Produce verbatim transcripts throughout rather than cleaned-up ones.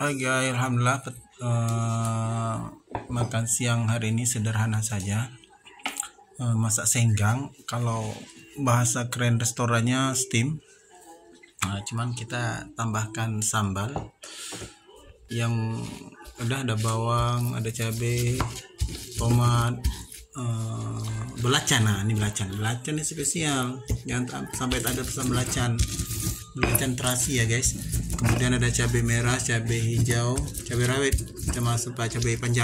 Hai guys, alhamdulillah uh, makan siang hari ini sederhana saja, uh, masak senggang. Kalau bahasa keren restorannya steam. Nah, cuman kita tambahkan sambal yang udah ada bawang, ada cabai, tomat, uh, belacan. Nah ini belacan, belacan ini spesial, jangan sampai tak ada pesan belacan. Belacan terasi ya guys. Kemudian ada cabai merah, cabai hijau, cabai rawit, termasuk cabai panjang.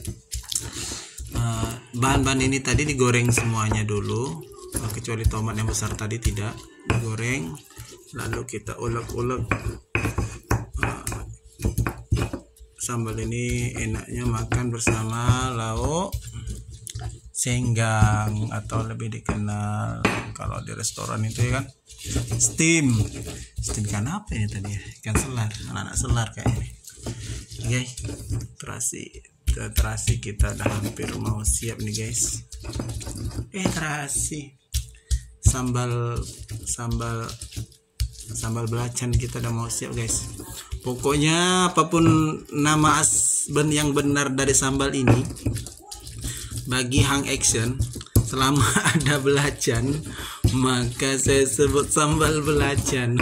uh, Bahan-bahan ini tadi digoreng semuanya dulu, uh, kecuali tomat yang besar tadi tidak digoreng. Lalu kita ulek-ulek. uh, Sambal ini enaknya makan bersama lauk senggang, atau lebih dikenal kalau di restoran itu ya kan, steam. Steam ikan apa ini tadi ya? Ikan selar, anak-anak selar kayaknya. Oke, terasi terasi kita udah hampir mau siap nih guys. Eh terasi sambal sambal sambal belacan kita udah mau siap guys. Pokoknya apapun nama as yang benar dari sambal ini, bagi Hang Action, selama ada belacan maka saya sebut sambal belacan.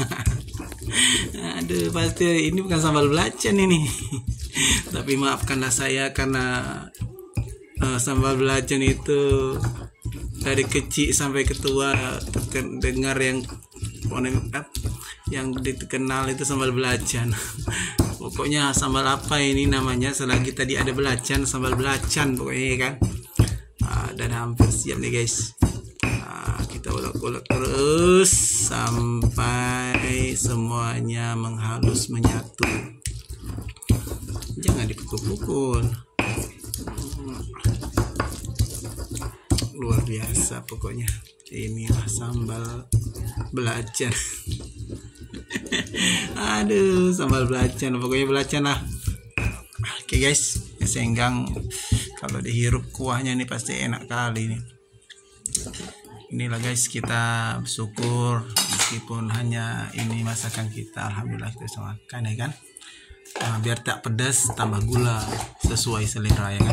Aduh, pasti ini bukan sambal belacan ini. Tapi maafkanlah saya karena uh, sambal belacan itu dari kecil sampai ketua dengar yang yang dikenal itu sambal belacan. Pokoknya sambal apa ini namanya, selagi tadi ada belacan, sambal belacan pokoknya kan. Nah, dan hampir siap nih guys. Nah, kita ulek-ulek terus sampai semuanya menghalus menyatu. Jangan dipukul-pukul. Luar biasa pokoknya. Inilah sambal belacan. Aduh, sambal belacan, pokoknya belacan lah. Oke guys, senggang kalau dihirup kuahnya ini pasti enak kali nih. Inilah guys, kita bersyukur meskipun hanya ini masakan kita, alhamdulillah kita bisa makan ya kan. Nah, biar tak pedas tambah gula sesuai selera ya kan.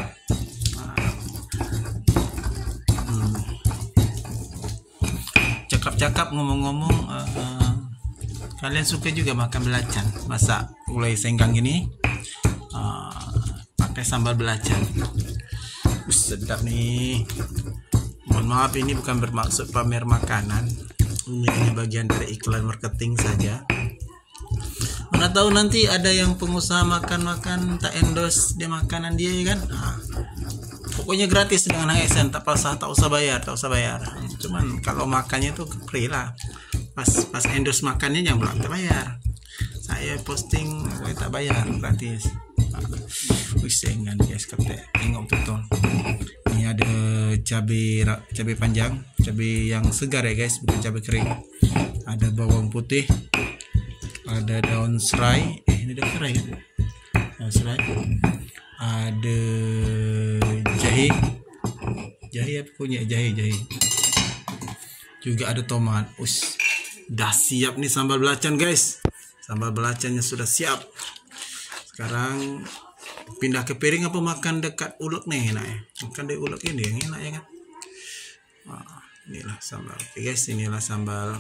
Cakap-cakap ngomong-ngomong, uh, uh, kalian suka juga makan belacan? Masak gulai senggang ini uh, pakai sambal belacan. Uh, sedap nih. Mohon maaf, ini bukan bermaksud pamer makanan, ini hanya bagian dari iklan marketing saja. Mana tahu nanti ada yang pengusaha makan-makan tak endorse dia makanan dia ya kan. Nah, pokoknya gratis dengan H S N, tak usah tak usah bayar, tak usah bayar. Cuman kalau makannya tuh free lah. Pas pas endorse makannya jangan bilang tak bayar. Saya posting saya tak bayar, gratis. Wih senggan guys, kata tengok betul. Ini ada cabai cabai panjang, cabai yang segar ya guys, bukan cabai kering. Ada bawang putih, ada daun serai. Eh ini daun serai kan? Daun serai. Ada jahe, jahe apa punya jahe jahe. Juga ada tomat. Us, dah siap nih sambal belacan guys. Sambal belacannya sudah siap. Sekarang pindah ke piring apa makan dekat ulek nih enak ya. Makan di ulek ini yang enak ya kan. Nah, inilah sambal. Oke guys, inilah sambal.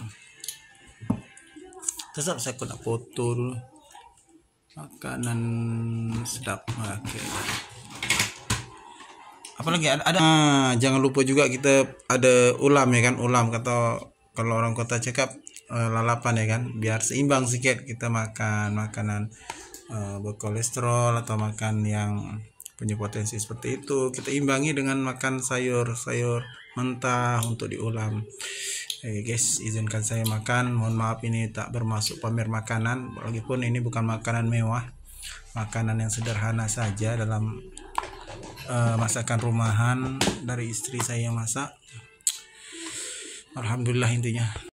Tetap saya kena foto dulu. Makanan sedap. Oke. Apalagi ada, ada. Nah, jangan lupa juga kita ada ulam ya kan, ulam kata kalau orang kota cakap uh, lalapan ya kan, biar seimbang sedikit kita makan makanan uh, berkolesterol atau makan yang punya potensi seperti itu, kita imbangi dengan makan sayur-sayur mentah untuk diulam. Oke guys, izinkan saya makan. Mohon maaf ini tak bermaksud pamer makanan, walaupun ini bukan makanan mewah, makanan yang sederhana saja dalam uh, masakan rumahan dari istri saya yang masak. Alhamdulillah intinya.